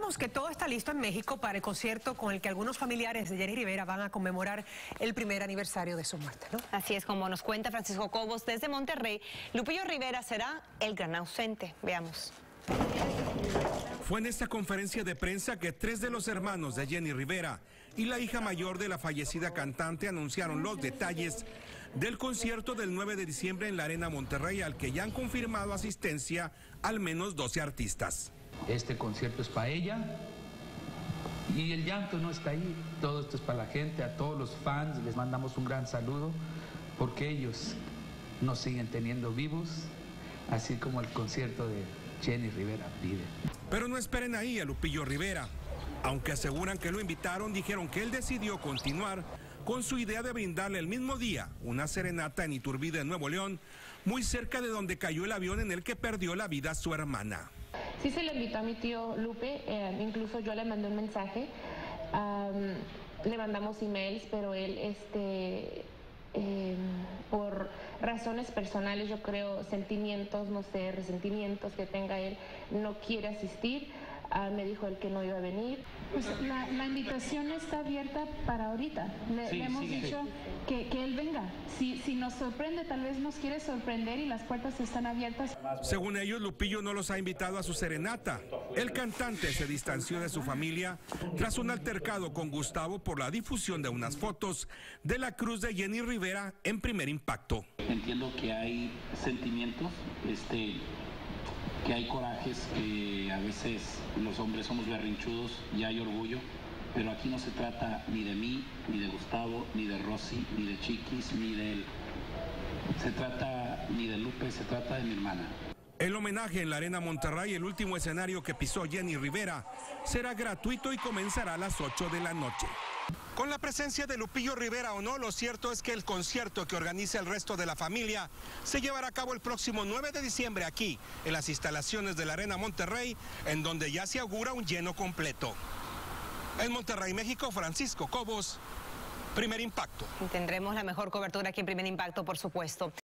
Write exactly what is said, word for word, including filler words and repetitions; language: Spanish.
contábamos que todo está listo en México para el concierto con el que algunos familiares de Jenny Rivera van a conmemorar el primer aniversario de su muerte, ¿no? Así es, como nos cuenta Francisco Cobos desde Monterrey, Lupillo Rivera será el gran ausente. Veamos. Fue en esta conferencia de prensa que tres de los hermanos de Jenny Rivera y la hija mayor de la fallecida cantante anunciaron los detalles del concierto del nueve de diciembre en la Arena Monterrey, al que ya han confirmado asistencia al menos doce artistas. Este concierto es para ella y el llanto no está ahí. Todo esto es para la gente, a todos los fans les mandamos un gran saludo porque ellos nos siguen teniendo vivos, así como el concierto de Jenny Rivera pide. Pero no esperen ahí a Lupillo Rivera. Aunque aseguran que lo invitaron, dijeron que él decidió continuar con su idea de brindarle el mismo día una serenata en Iturbide, Nuevo León, muy cerca de donde cayó el avión en el que perdió la vida su hermana. Sí se le invitó a mi tío Lupe, eh, incluso yo le mandé un mensaje, um, le mandamos emails, pero él, este, eh, por razones personales, yo creo, sentimientos, no sé, resentimientos que tenga él, no quiere asistir. Uh, me dijo él que no iba a venir. Pues la, la invitación está abierta para ahorita. Le, sí, le hemos sí, dicho sí. Que, que él venga. Si, si nos sorprende, tal vez nos quiere sorprender y las puertas están abiertas. Según ellos, Lupillo no los ha invitado a su serenata. El cantante se distanció de su familia tras un altercado con Gustavo por la difusión de unas fotos de la cruz de Jenny Rivera en Primer Impacto. Entiendo que hay sentimientos, este... que hay corajes, que a veces los hombres somos berrinchudos y hay orgullo, pero aquí no se trata ni de mí, ni de Gustavo, ni de Rosy, ni de Chiquis, ni de él. Se trata ni de Lupe, se trata de mi hermana. El homenaje en la Arena Monterrey, el último escenario que pisó Jenny Rivera, será gratuito y comenzará a las ocho de la noche. Con la presencia de Lupillo Rivera o no, lo cierto es que el concierto que organiza el resto de la familia se llevará a cabo el próximo nueve de diciembre aquí, en las instalaciones de la Arena Monterrey, en donde ya se augura un lleno completo. En Monterrey, México, Francisco Cobos, Primer Impacto. Tendremos la mejor cobertura aquí en Primer Impacto, por supuesto.